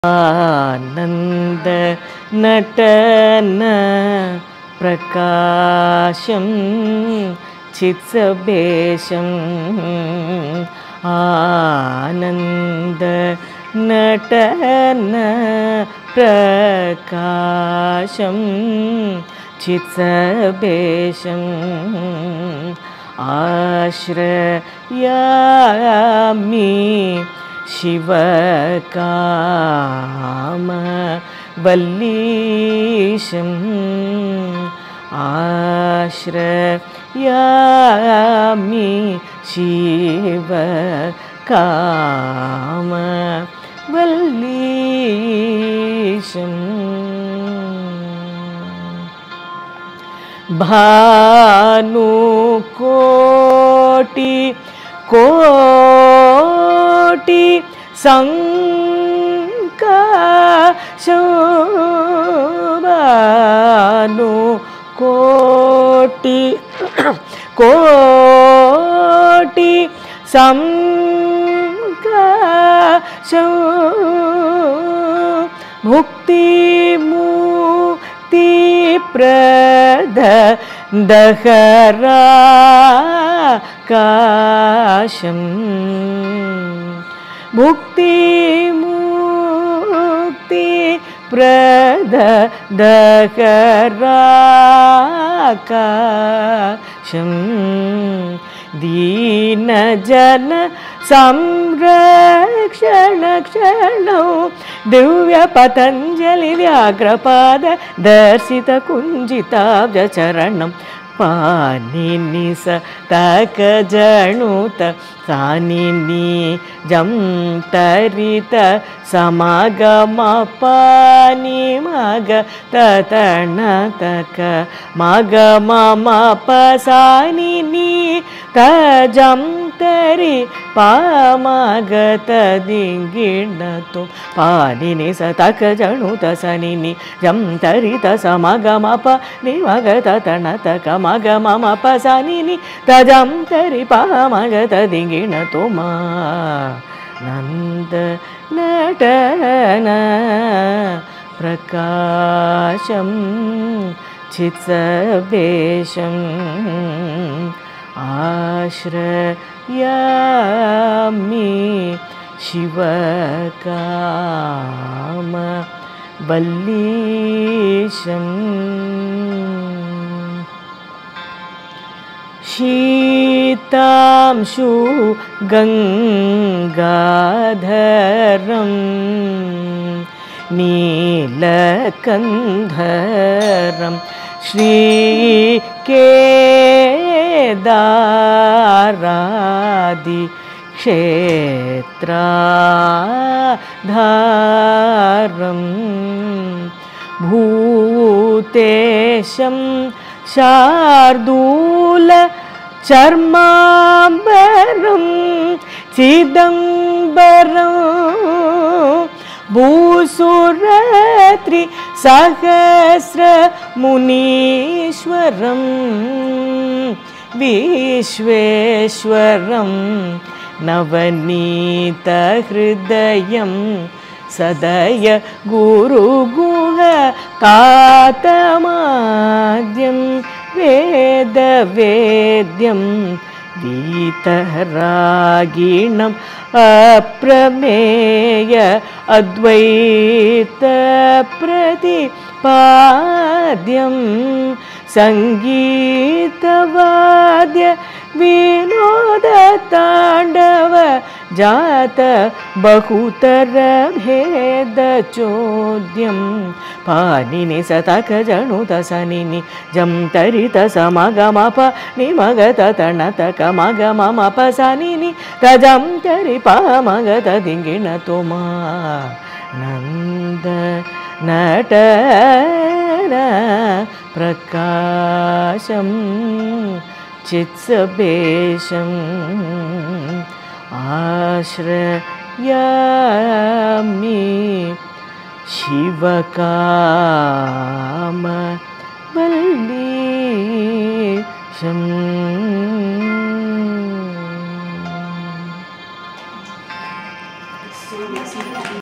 आनंद नटन प्रकाशं चित्सभेशं आनंद नटन प्रकाशं चित्सभेशं आश्रयामि शिवकामवल्लीशम् आश्रयामि शिवकामवल्लीशम् भानुकोटि कोटि संकाशो भानुकोटि कोटि संकाशो मुक्तिप्रद दहराकाशं मुक्तिप्रद दहराकाशं दीनजन संरक्षण क्षणौ दिव्य पतंजलि व्याघ्रपाद दर्शित कुंजिताब्ज चरणं पाणिनि सतक जणुत सानिनि जं तरित समागम पानि मग ततणतक मगम पसानिनि तजं तरि पामगत दिंगिणतु पानिनि सतक जणुत सनिनि जं तरित समगम पानि मग ततणतक मगम पसानिनि तजं तरि पामगत दिंगिणतु मा नंद नटन प्रकाशं चित्सभेशं आश्रयामि शिवकामवल्लीशम् शीतांशु गंगाधरं नीलकंधरं श्रीकेदारादि क्षेत्राधारं भूतेशं शार्दूल चर्मांबरं चिदंबरं भूसुरत्रि सहस्र मुनीश्वरं विश्वेश्वरं नवनीत हृदयं सदय गुरुगुह तातमाद्यं वेदवेद्यं वीतरागिणम् अप्रमेय अद्वैत प्रतिपाद्यं संगीतवाद्य विनोद तांडव जात बहुतर भेद चोद्यं पानिनि सतक जणुत सनिनि जं तरित समगम पानि मग ततणतक मगम पसानिनि तजं तरि पामगत दिंगिणतु मा नंद नटन प्रकाशं चित्सभेशं आश्रयामि शिवकामवल्लीशम्।